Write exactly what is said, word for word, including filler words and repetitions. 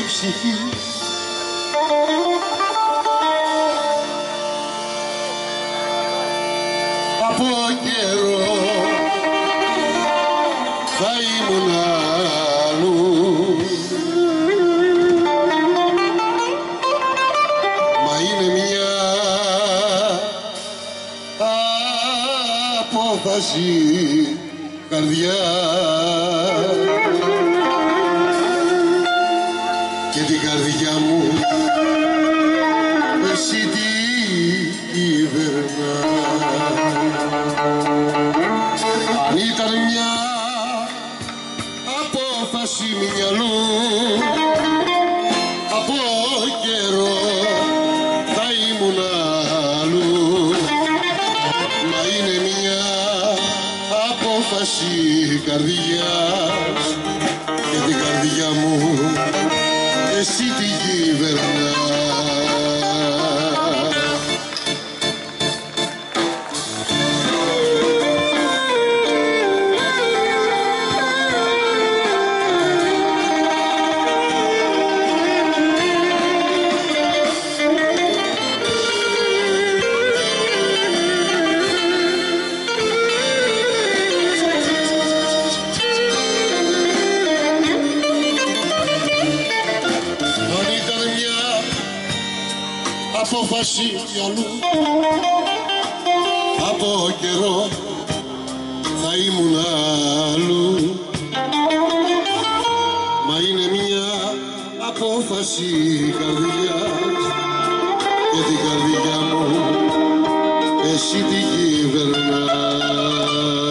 ψυχή. Από καιρό θα ήμουν αλλού, μα είναι μια απόφαση καρδιά και την καρδιά μου εσύ τι κυβερνά. Αν ήταν μια απόφαση μυαλού, από καιρό θα ήμουν αλλού, μα είναι μια απόφαση καρδιάς και την καρδιά μου εσύ τη κυβερνάς. Απόφαση μυαλού, από καιρό θα ήμουν αλλού, μα είναι μια απόφαση καρδιάς και την καρδιά μου εσύ την κυβερνάς.